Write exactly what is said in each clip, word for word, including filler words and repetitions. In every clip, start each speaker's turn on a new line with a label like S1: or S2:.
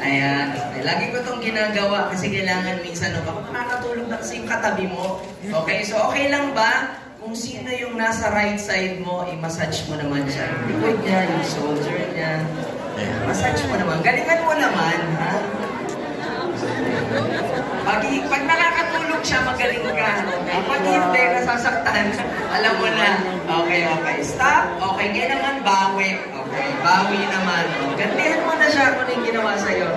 S1: Ayan. Okay. Lagi ko itong ginagawa kasi kailangan minsan, no, baka makakatulog na kasi yung katabi mo. Okay, so okay lang ba? Kung sino yung nasa right side mo, i-massage mo naman siya. Yung likod niya, yung shoulder niya. Ayan. Massage mo naman. Galingan mo naman, ha? Pag, pag nakakatulog siya, magaling ka. Okay? Pag hindi, nasasaktan, alam mo na. Okay, okay. Stop. Okay, ngayon naman, bawi. Okay, bawi naman. Gantihan mo na siya kung yung ginawa sa'yo.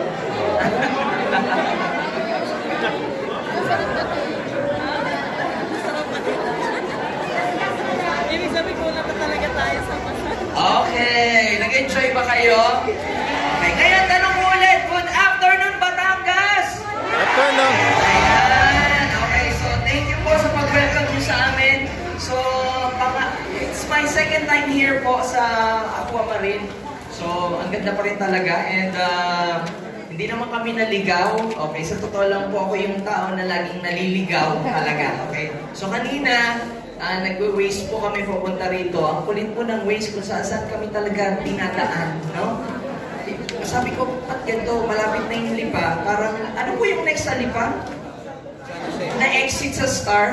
S2: Ibig sabihin ko na pa talaga tayo sa massage.
S1: Okay, nag-enjoy ba kayo? Okay, ngayon tanong mo ulit. Good afternoon, Batangas!
S3: Afternoon!
S1: Ayan, okay, so thank you po sa pag-welcome nyo sa amin. So, pang, it's my second time here po sa Aqua Marine. So, ang ganda pa rin talaga. And uh, hindi naman kami naligaw. Okay, sa totoo lang po ako yung tao na laging naliligaw talaga. Okay, so kanina, uh, nag-waste po kami pupunta rito. Ang kulit po ng waste kung saan saan kami talaga tinadaan, no? Sabi ko, at ganito, malapit na yung Lipa. Parang, ano po yung next sa Lipa? Na-exit sa Star?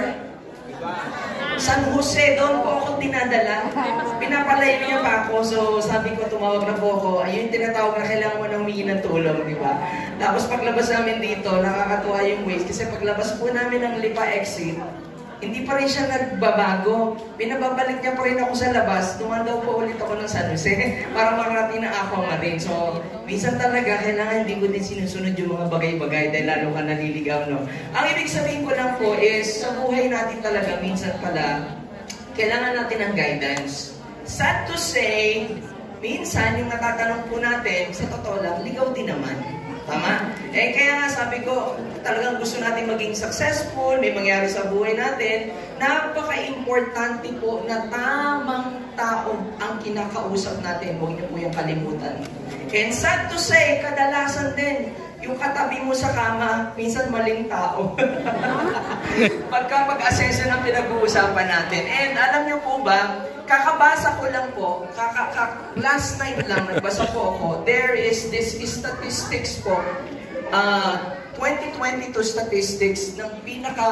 S1: San Jose, doon po ako dinadala. Pinapalayo niya pa ako, so sabi ko, tumawag na po ako. Ayun yung tinatawag na kailangan mo na humingi ng tulong, di ba? Tapos paglabas namin dito, nakakatuwa yung waste. Kasi paglabas po namin ng Lipa exit, hindi pa rin siya nagbabago. Pinababalik niya pa rin ako sa labas. Tumandaw po ulit ako ng San Jose para makarating na ako marin. So, minsan talaga, kailangan hindi ko din sinusunod yung mga bagay-bagay dahil lalo ka naliligaw, no? Ang ibig sabihin ko lang po is, sa buhay natin talaga, minsan pala, kailangan natin ng guidance. Sad to say, minsan yung natatanong po natin, sa totoo lang, ligaw din naman. Tama? Eh, kaya nga sabi ko, talagang gusto natin maging successful, may mangyari sa buhay natin, napaka-importante po na tamang tao ang kinakausap natin. Huwag niyo po yung kalimutan. And sad to say, kadalasan din, yung katabi mo sa kama, minsan maling tao. Pagka mag-ascension ang pinag-uusapan natin. And alam niyo po ba, kakabasa ko lang po, kaka, kaka, last night lang, nagbasa po ako, there is this statistics po, uh, twenty twenty-two statistics ng pinaka,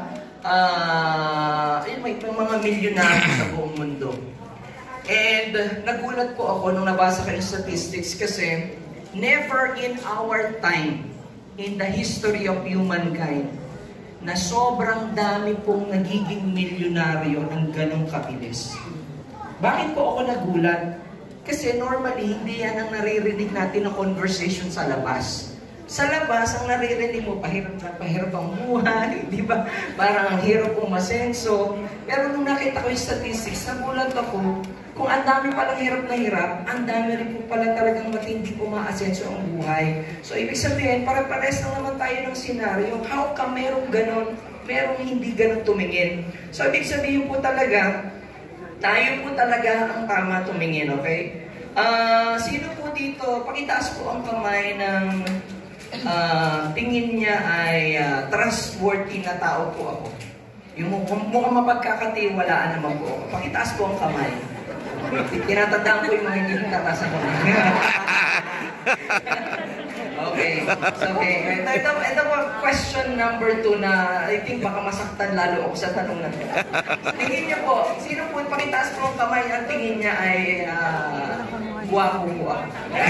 S1: uh, ayun, may mga milyonaryo sa buong mundo. And uh, nagulat po ako nung nabasa ko yung statistics kasi never in our time, in the history of humankind, na sobrang dami pong nagiging milyonaryo ng ganong kabilis. Bakit po ako nagulat? Kasi normally, hindi yan ang naririnig natin na conversation sa labas. Sa labas, ang naririnig mo, pahirap na pahirap ang buhay, di ba? Parang ang hirap umasenso. Pero nung nakita ko yung statistics, nagulat ako, kung ang dami palang hirap na hirap, ang dami rin po pala talagang matindi umaasenso ang buhay. So, ibig sabihin, para-pares lang naman tayo ng senaryo. How come merong ganon, merong hindi ganon tumingin? So, ibig sabihin po talaga, tayo po talaga ang tama tumingin, okay? Uh, sino po dito, pakitaas po ang kamay ng uh, tingin niya ay uh, trustworthy na tao po ako. Yung mukhang mapagkakatiwalaan naman po ako. Pakitaas po ang kamay. Tinatandaan ko yung mga hindi nakataas ang kamay. Okay. So, okay. Ito, ito, ito po, question number two na I think baka masaktan lalo ako sa tanong na ito. Tingin niyo po, sino po, pakitaas po ang kamay at tingin niya ay uh, guwapo po ako.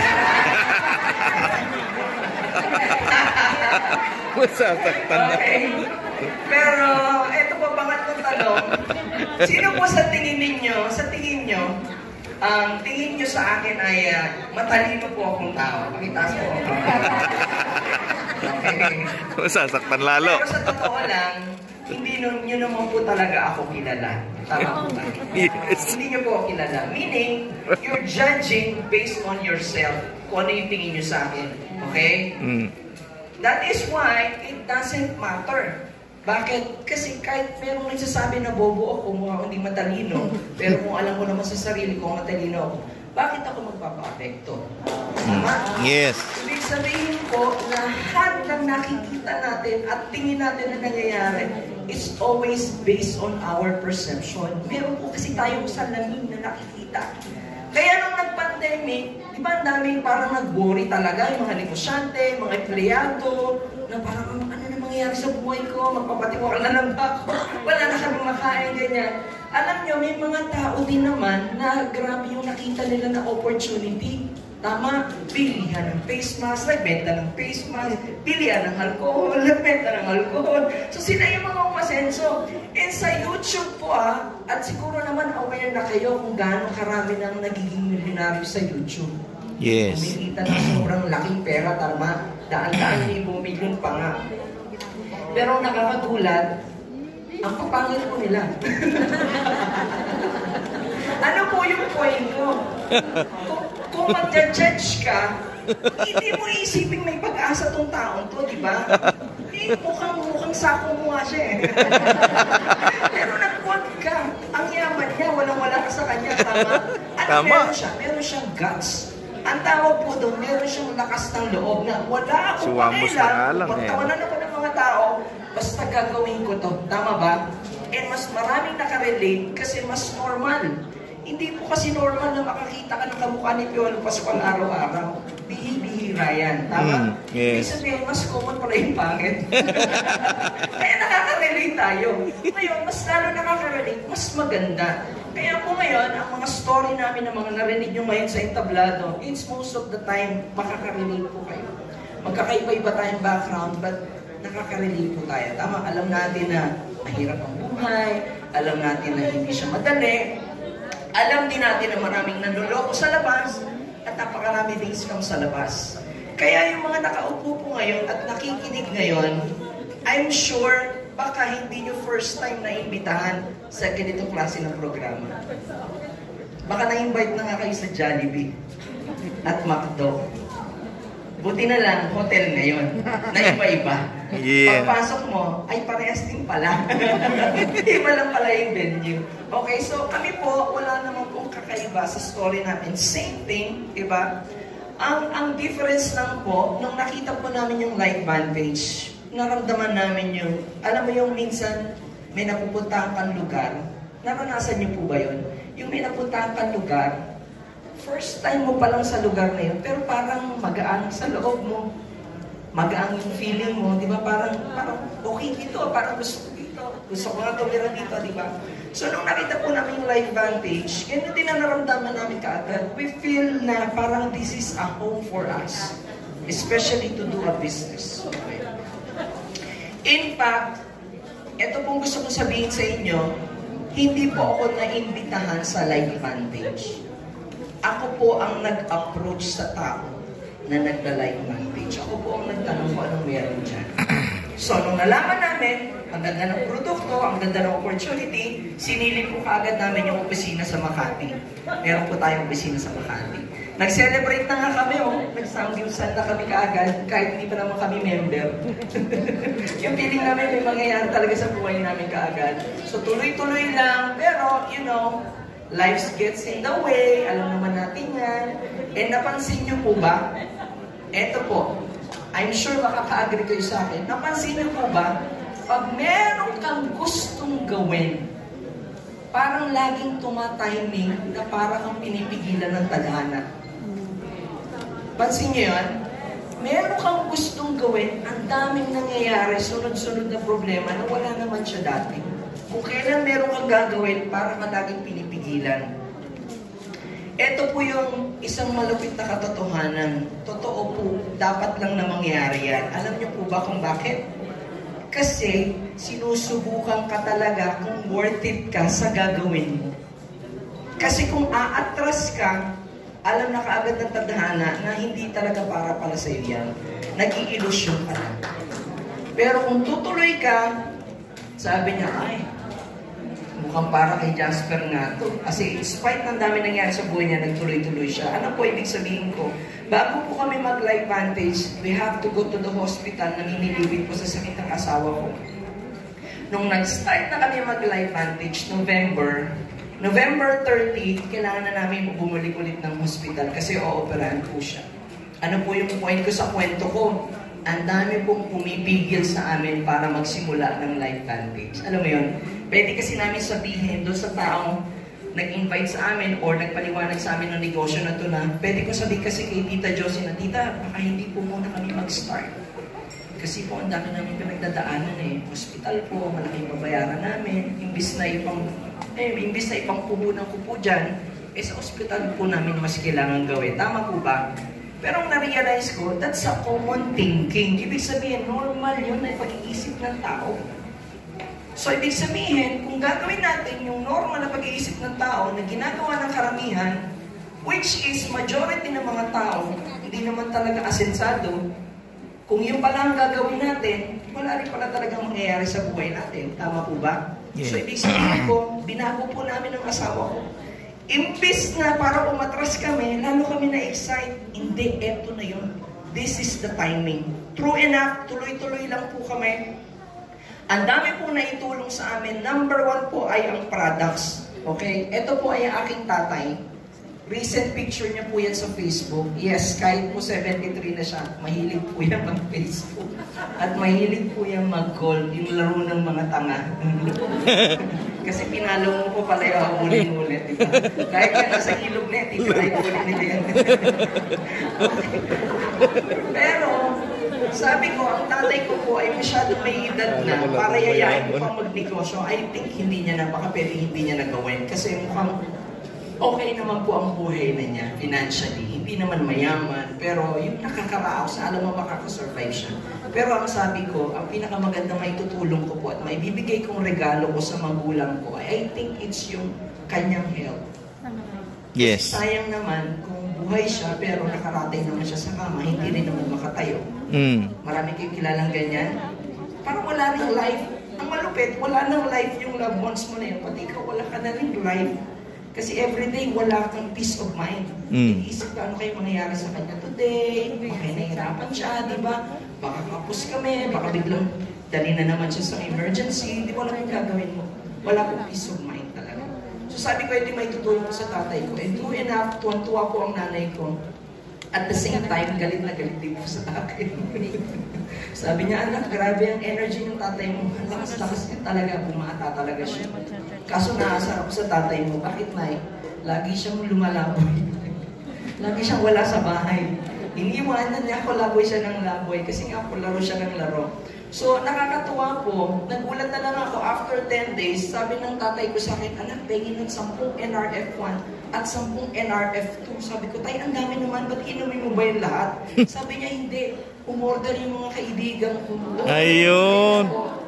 S3: Masasaktan na.
S1: Okay. Pero, ito po, pangatlong tanong. Sino po sa tingin ninyo, sa tingin niyo, ang um, tingin nyo sa akin ay uh, matalino po akong tao. Pakitaas po ako. Okay.
S3: Masasaktan lalo.
S1: Pero sa totoo lang, hindi nyo, nyo naman po talaga ako kilala. Tama po tayo.
S3: Yes.
S1: Hindi nyo po ako kilala. Meaning, you're judging based on yourself kung ano yung tingin nyo sa akin. Okay?
S3: Mm.
S1: That is why it doesn't matter. Bakit? Kasi kahit merong nagsasabi na bobo ako, mukha hindi matalino, pero kung alam ko naman sa sarili ko matalino ako, bakit ako magpapa-apekto? Tama?
S3: Yes.
S1: Ibig sabihin ko, lahat ng nakikita natin at tingin natin na nangyayari is always based on our perception. Meron po kasi tayong salamin na nakikita. Kaya nung nag-pandemic, Di ba ang daming parang nag-worry talaga, yung mga negosyante, mga empleyado, na parang ano na mangyayari sa buhay ko, magpapatiwala na lang ba ako, wala na kami makain, ganyan. Alam nyo, may mga tao din naman na grabe yung nakita nila na opportunity. Tama, bilihan ng face mask, nagbenta ng face mask, bilihan ng alcohol, nagbenta ng alcohol. So sila yung mga umasenso. And sa YouTube po ah, at siguro naman aware na kayo kung gaano karami nang nagiging milyonaryo sa YouTube.
S3: Yes.
S1: Kumikita ng sobrang laking pera, tama, daan-daan libo, milyon pa nga. Pero nakakagulat, ang papangit po nila. Ano po yung point ko? Kung, kung mag-judge ka, hindi mo isipin may pag-asa tong taong to, di ba? Eh, mukhang, mukhang sako mo nga siya eh. Pero nag-quote ka, ang yaman niya, walang-wala ka sa kanya, tama? Ano
S3: Tama.
S1: meron siya? Meron siyang guts. Ang tawag po doon, meron siyang lakas ng loob na wala akong
S3: Suwamos na nga lang, eh.
S1: pagtawanan ako ng mga tao, basta gagawin ko to. Tama ba? And mas maraming nakarelate kasi mas normal. Hindi po kasi normal na makakita ka ng kamukha ni Piolo Pascual araw-araw. Bihibihira yan. Tama?
S3: Mm, yes.
S1: Ibig sabihin, mas common pala yung pangit. Kaya nakaka-relate tayo. Ngayon, mas lalo nakaka-relate, mas maganda. Kaya po ngayon, ang mga story namin na mga narinig nyo ngayon sa entablado, it's most of the time, makaka-relate po kayo. Magkakaiba-iba tayong background, but nakaka-relate po tayo. Tama, alam natin na mahirap ang buhay, alam natin na hindi siya madali, alam din natin na maraming nanloloko sa labas, at napakarami din scam sa labas. Kaya yung mga nakaupo po ngayon at nakikinig ngayon, I'm sure baka hindi nyo first time na imbitahan sa ganitong klase ng programa. Baka na-invite na nga kayo sa Jollibee at McDo. Buti na lang, hotel ngayon, na iba-iba.
S3: Yeah.
S1: Pagpasok mo, ay parehas din pala. Iba lang pala yung venue. Okay, so kami po, wala naman pong kakaiba sa story natin. Same thing, diba? Ang, ang difference lang po, nung nakita po namin yung light vantage, naramdaman namin yung, alam mo yung minsan, may napupuntahan kang lugar, naranasan niyo po ba yun? Yung may napuntahan kang lugar, first time mo pa lang sa lugar na yun, pero parang magaan sa loob mo. Magaan yung feeling mo, di ba? Parang, parang okay dito, parang gusto ko dito. Gusto ko nga tumira dito, di ba? So, nung nakita po namin yung live vantage, ganyan din ang naramdaman namin kaagad. We feel na parang this is a home for us. Especially to do a business. Okay. In fact, ito pong gusto kong sabihin sa inyo, hindi po ako naimbitahan sa live vantage. Ako po ang nag-approach sa tao na nagda-live vantage. Ako po ang nagtanong kung anong meron dyan. So, nung nalaman namin, ang ganda ng produkto, ang ganda ng opportunity, sinilip po kaagad namin yung opisina sa Makati. Meron po tayong opisina sa Makati. Nag-celebrate na nga kami, oh. Nag-samgyusan na kami kaagad, kahit hindi pa naman kami member. Yung feeling namin may mangyayari talaga sa buhay namin kaagad. So, tuloy-tuloy lang, pero, you know, life gets in the way, alam naman natin yan. And napansin nyo po ba? Eto po, I'm sure makaka-agree kayo sa akin. Napansin nyo po ba? Pag meron kang gustong gawin, parang laging tumatiming na parang kang pinipigilan ng tadhana. Pansin nyo yan? Meron kang gustong gawin, ang daming nangyayari, sunod-sunod na problema na wala naman siya dati. Kung kailan meron kang gagawin, parang ka laging pinipigilan. Ito po yung isang malupit na katotohanan. Totoo po, dapat lang na mangyari yan. Alam niyo po ba kung bakit? Kasi sinusubukan ka talaga kung worth it ka sa gagawin mo. Kasi kung aatras ka, alam na kaagad ng tadhana na hindi talaga para pala sa iyo yan. Nag-iilusyon ka lang. Pero kung tutuloy ka, sabi niya, ay, mukhang para kay Jasper nga to. Kasi in spite ng dami nangyari sa buhay niya, nagtuloy-tuloy siya. Ano po ibig sabihin ko? Bago po kami mag-live vantage, we have to go to the hospital na hinilibit po sa sakit ng asawa ko. Nung nag-start na kami mag-live vantage, November, November thirty, kailangan na namin bumalik ulit ng hospital kasi o-operahan po siya. Ano po yung point ko sa kwento ko? Ang dami pong pumipigil sa amin para magsimula ng live vantage. Alam mo yun? Pwede kasi namin sabihin doon sa taong nag-invite sa amin or nagpaliwanag sa amin ng negosyo na ito na pwede ko sabihin kasi kay Tita Josie na, Tita, baka hindi po muna kami mag-start. Kasi po ang dami namin pinagdadaanan eh. Hospital po, malaking babayaran namin. Imbis na ipang, eh, imbis na ipang puhunan ko po dyan, eh sa hospital po namin mas kailangan gawin. Tama po ba? Pero ang na-realize ko, that's a common thinking. Ibig sabihin, normal yun na pag-iisip ng tao. So, ibig sabihin, kung gagawin natin yung normal na pag-iisip ng tao na ginagawa ng karamihan, which is majority ng mga tao, hindi naman talaga asensado, kung yun pala ang gagawin natin, wala rin pala talagang mangyayari sa buhay natin. Tama po ba? Yeah. So, ibig sabihin ko, binago po namin ng asawa ko. Imbis na para umatras kami, lalo kami na-excite. Hindi, eto na yun. This is the timing. True enough, tuloy-tuloy lang po kami. Ang dami po na itulong sa amin. Number one po ay ang products. Okay? Ito po ay ang aking tatay. Recent picture niya po yan sa Facebook. Yes, kahit po seventy-three na siya, mahilig po yan mag-Facebook. At mahilig po yan mag-golf, yung laro ng mga tanga. Kasi pinalo mo po pala yung ulit-ulit. Diba? Kahit ka nasa ilog na, titry ko ulit nila yan. Pero, sabi ko, ang tatay ko po ay masyadong may edad na para yayain ko pang magnegosyo. I think hindi niya na, baka pwede hindi niya nagawin. Kasi mukhang okay naman po ang buhay na niya, financially. Hindi naman mayaman, pero yung nakakaraos, alam mo makakasurvive siya. Pero ang sabi ko, ang pinakamagandang maitutulong ko po at maibibigay kong regalo ko sa magulang ko, I think it's yung kanyang health.
S3: Yes.
S1: Sayang naman kung buhay siya, pero nakarating naman siya sa kama, hindi rin naman makatayo.
S3: Mm.
S1: Marami kayong kilalang ganyan. Parang wala rin life. Ang malupit, wala nang life yung loved ones mo na yun. Pati ikaw, wala ka na rin life. Kasi everyday, wala kang peace of mind.
S3: Mm.
S1: Iisip ka, ano kayo mangyayari sa kanya today? Baka nahihirapan siya, di ba? Baka kapos kami, baka biglang dali na naman siya sa emergency. Di ba alam yung gagawin mo? Wala kang peace of mind talaga. So sabi ko, edi may tutulong ko sa tatay ko. And true enough, tuwan-tuwa po ang nanay ko. At the same time, galit na galit din po sa akin. Sabi niya, anak, grabe ang energy ng tatay mo. Ang lakas-lakas niya talaga, bumata talaga siya. Kaso naasar ako sa tatay mo, bakit na eh? Lagi siyang lumalaboy. Lagi siyang wala sa bahay. Iniiwanan niya ako, laboy siya ng laboy, kasi nga po laro siya ng laro. So, nakakatuwa po, nagulat na lang ako after ten days, sabi ng tatay ko sa akin, anak, pengin ng sampung N R F one at sampung N R F two. Sabi ko, tay, ang dami naman, ba't inumin mo ba yung lahat? Sabi niya, hindi. Umorder yung mga kaibigan ko.
S3: Ayun.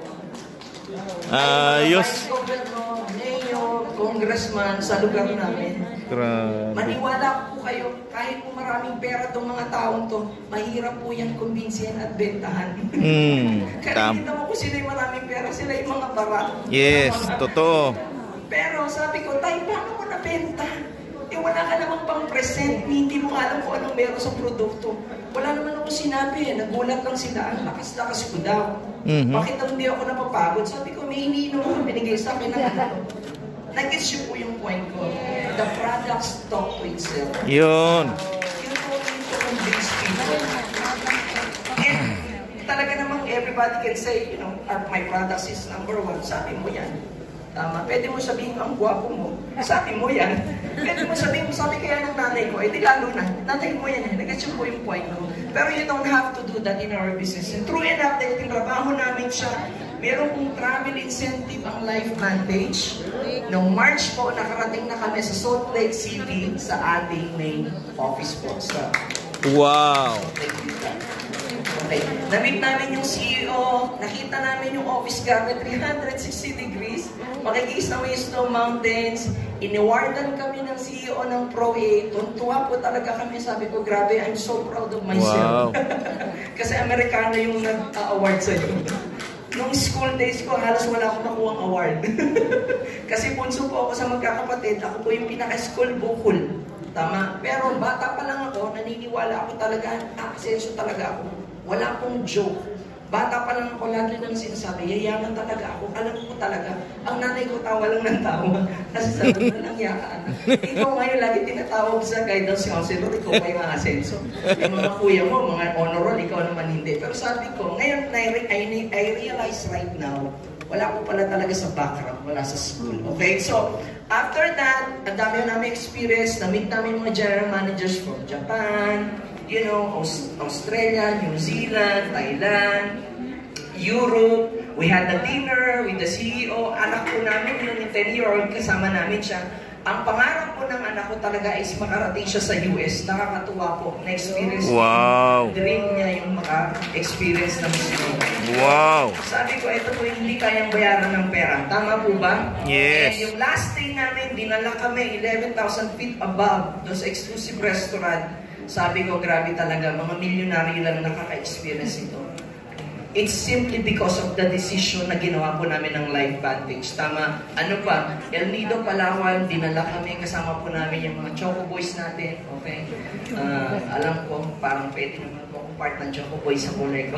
S3: Ayos.
S1: Governor, mayor, congressman sa lugar namin.
S3: Grabe.
S1: Maniwala po kayo, kahit po maraming pera itong mga taong to, mahirap po yan kumbinsihan at bentahan. Mm, Kaya kita mo kung sila yung maraming pera, sila yung mga bara.
S3: Yes,
S1: mga...
S3: totoo.
S1: Pero sabi ko, tay, paano mo nabenta? Eh wala ka namang pang-present, hindi mo alam kung anong meron sa produkto. Wala naman ako sinabi eh, nagulat lang sila, ang lakas-lakas ko daw. Mm-hmm. Bakit hindi ako napapagod? Sabi ko, may iniinom ako, binigay sa akin ng ano. Nag-gets yun po yung point ko. The products talk to itself.
S3: Yun.
S1: Yun po yung convince people. And talaga namang everybody can say, you know, my products is number one. Sabi mo yan. Tama. Pwede mo sabihin, ang gwapo mo. Sabi mo yan. Pwede mo sabihin, sabi kaya ng nanay ko, eh di lalo na. Nanay mo yan eh. Nag-gets yun po yung point ko. Pero you don't have to do that in our business. And true enough, dahil tinrabaho namin siya, meron pong travel incentive ang Life Vantage. Noong March po, nakarating na kami sa Salt Lake City sa ating main office po. So,
S3: wow!
S1: Okay. Na-meet namin yung C E O, nakita namin yung office garden, three hundred sixty degrees, makikis na Wisdom Mountains, iniwardan kami ng C E O ng Pro A. Tuntua po talaga kami, sabi ko, grabe, I'm so proud of myself. Wow. Kasi Amerikano yung nag-award sa'yo. Nung school days ko, halos wala akong nakuhang award. Kasi punso po ako sa magkakapatid, ako po yung pinaka-school bukol. Tama? Pero bata pa lang ako, naniniwala ako talaga, nakasenso talaga ako. Wala akong joke. Bata pa lang ako, lagi nang sinasabi, yayaman talaga ako. Alam ko talaga, ang nanay ko tawa lang ng tawa. Kasi sabi ko lang, yaka, ikaw ngayon lagi tinatawag sa guidance counselor, ikaw pa yung asenso. Yung mga kuya mo, mga honor roll, ikaw naman hindi. Pero sabi ko, ngayon, I, I, I realize right now, wala po pala talaga sa background, wala sa school. Okay, so after that, ang dami namin experience, na-meet namin mga general managers from Japan, you know, Aus Australia, New Zealand, Thailand, Europe. We had a dinner with the C E O. Anak ko namin, yung ten-year-old, kasama namin siya. Ang pangarap po ng anak ko talaga is makarating siya sa U S. Nakakatuwa po. Na-experience
S3: Wow.
S1: dream niya yung maka-experience ng mismo.
S3: Wow.
S1: Sabi ko, ito po hindi kayang bayaran ng pera. Tama po ba?
S3: Yes.
S1: And yung last day namin, dinala kami eleven thousand feet above doon sa exclusive restaurant. Sabi ko, grabe talaga. Mga milyonaryo lang nakaka-experience ito. It's simply because of the decision na ginawa po namin ng Life Vantage. Tama, ano pa, El Nido, Palawan, dinala kami, kasama po namin yung mga Choco Boys natin, okay? Uh, alam ko, parang pwede naman po akong part ng Choco Boys sa kulay ko.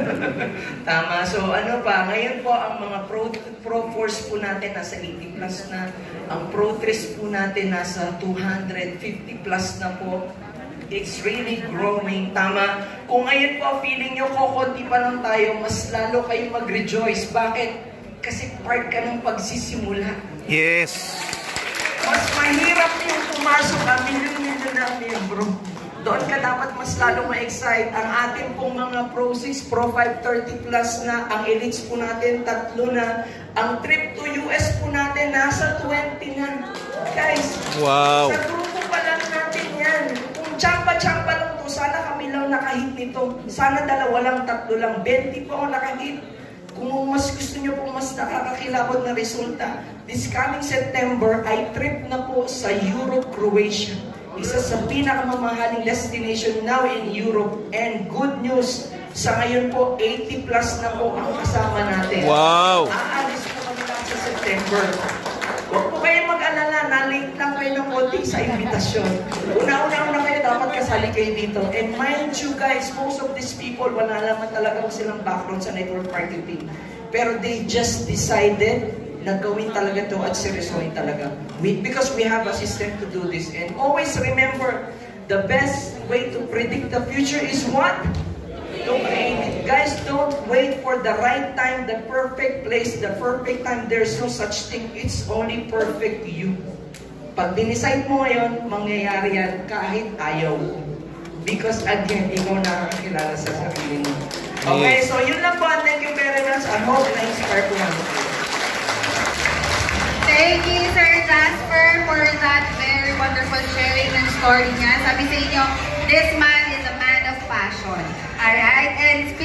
S1: Tama, so ano pa, ngayon po ang mga Pro, Pro Force po natin nasa eighty plus na, ang Pro tres po natin nasa two hundred fifty plus na po. It's really growing. Tama. Kung ngayon po, feeling nyo, kukunti pa lang tayo, mas lalo kayo mag-rejoice. Bakit? Kasi part ka ng pagsisimula.
S3: Yes.
S1: Mas mahirap yung pumasok ka, milyon-milyon na membro. Doon ka dapat mas lalo ma-excite. Ang ating pong mga Pro six, Pro five, thirty plus na, ang elites po natin, tatlo na. Ang trip to U S po natin, nasa twenty na. Guys,
S3: Wow.
S1: sa grupo pa lang natin yan. Champa-champa lang to, sana kami lang nakahit nito. Sana dalawa lang, tatlo lang, twenty po ako nakahit. Kung mas gusto nyo po mas nakakakilabot na resulta, this coming September, ay trip na po sa Europe, Croatia. Isa sa pinakamamahaling destination now in Europe. And good news, sa ngayon po, eighty plus na po ang kasama natin.
S3: Wow!
S1: Aalis po kami lang sa September. Huwag po kayo mag-alala, na-late lang kayo ng konti sa invitasyon. Una-una-una kayo, dapat kasali kayo dito. And mind you guys, most of these people, wala naman talaga silang background sa network marketing. Pero they just decided na gawin talaga to at seryosohin talaga. We, because we have a system to do this. And always remember, the best way to predict the future is what? Don't create it. Guys, don't wait for the right time, the perfect place, the perfect time. There's no such thing. It's only perfect to you. Pag dinicide mo ngayon, mangyayari yan kahit ayaw. Because again, ikaw nakakakilala sa sarili mo. Okay, so yun lang po. Thank you very much. I hope na-inspire ko lang.
S4: Thank you, Sir Jasper, for that very wonderful sharing ng story niya. Sabi sa inyo, this man is a man of passion. Alright? And speaking